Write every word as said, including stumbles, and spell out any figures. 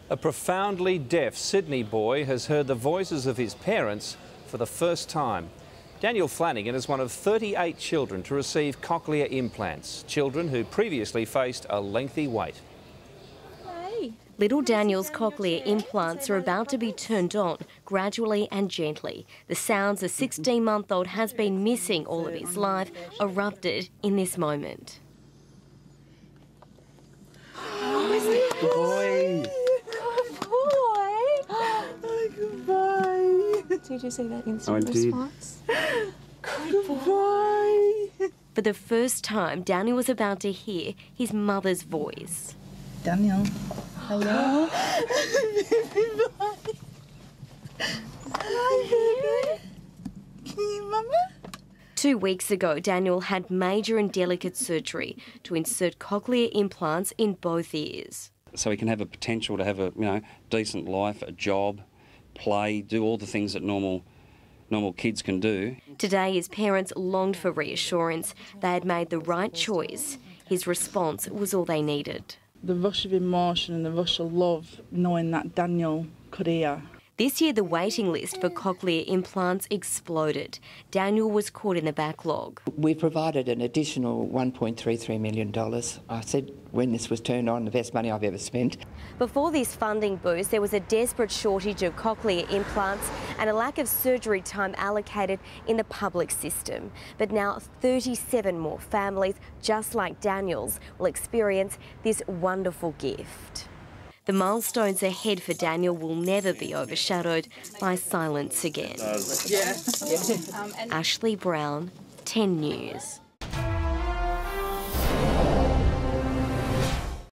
A profoundly deaf Sydney boy has heard the voices of his parents for the first time. Daniel Flanagan is one of thirty-eight children to receive cochlear implants, children who previously faced a lengthy wait. Little Daniel's cochlear implants are about to be turned on, gradually and gently. The sounds a sixteen-month-old has been missing all of his life erupted in this moment. Good boy. Good boy. Good boy. Did you see that instant I did. response? Good boy. For the first time, Daniel was about to hear his mother's voice. Daniel, hello. Hi, baby. Can you, Mama? Two weeks ago, Daniel had major and delicate surgery to insert cochlear implants in both ears. So he can have a potential to have a you know decent life, a job, play, do all the things that normal normal kids can do. Today, his parents longed for reassurance. They had made the right choice. His response was all they needed. The rush of emotion and the rush of love, knowing that Daniel could hear. This year, the waiting list for cochlear implants exploded. Daniel was caught in a backlog. We provided an additional one point three three million dollars. I said when this was turned on, the best money I've ever spent. Before this funding boost, there was a desperate shortage of cochlear implants and a lack of surgery time allocated in the public system. But now thirty-seven more families, just like Daniel's, will experience this wonderful gift. The milestones ahead for Daniel will never be overshadowed by silence again. Yeah. Ashley Brown, ten News.